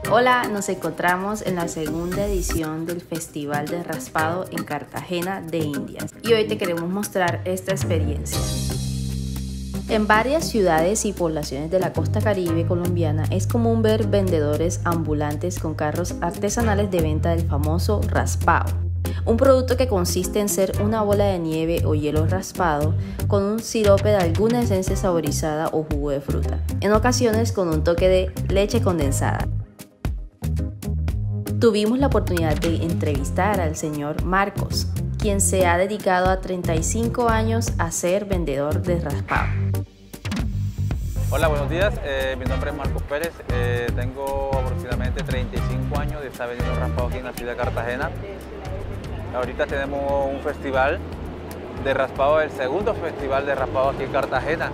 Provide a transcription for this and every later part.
Hola, nos encontramos en la segunda edición del Festival de Raspado en Cartagena de Indias y hoy te queremos mostrar esta experiencia. En varias ciudades y poblaciones de la costa caribe colombiana es común ver vendedores ambulantes con carros artesanales de venta del famoso raspado, un producto que consiste en ser una bola de nieve o hielo raspado con un sirope de alguna esencia saborizada o jugo de fruta, en ocasiones con un toque de leche condensada. Tuvimos la oportunidad de entrevistar al señor Marcos, quien se ha dedicado a 35 años a ser vendedor de raspado. Hola, buenos días. Mi nombre es Marcos Pérez. Tengo aproximadamente 35 años de estar vendiendo raspado aquí en la ciudad de Cartagena. Ahorita tenemos un festival de raspado, el segundo festival de raspado aquí en Cartagena.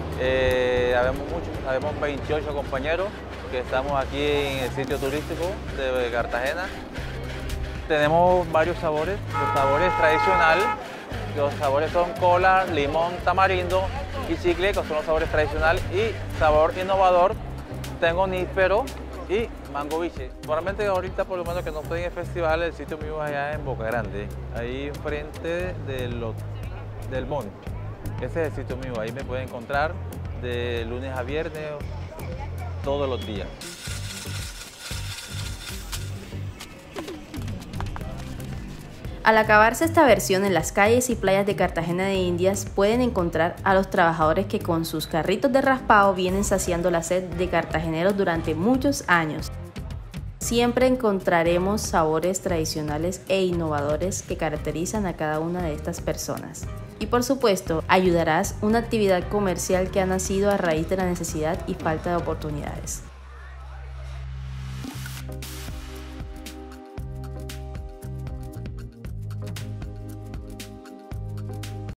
Habemos 28 compañeros que estamos aquí en el sitio turístico de Cartagena. Tenemos varios sabores, los sabores tradicionales, los sabores son cola, limón, tamarindo y chicle, que son los sabores tradicionales, y sabor innovador, tengo níspero y mango biche. Normalmente ahorita, por lo menos que no estoy en el festival, el sitio mío es allá en Boca Grande, ahí enfrente del Mon. Ese es el sitio mío, ahí me pueden encontrar de lunes a viernes, todos los días. Al acabarse esta versión, en las calles y playas de Cartagena de Indias pueden encontrar a los trabajadores que con sus carritos de raspado vienen saciando la sed de cartageneros durante muchos años. Siempre encontraremos sabores tradicionales e innovadores que caracterizan a cada una de estas personas. Y por supuesto, ayudarás una actividad comercial que ha nacido a raíz de la necesidad y falta de oportunidades.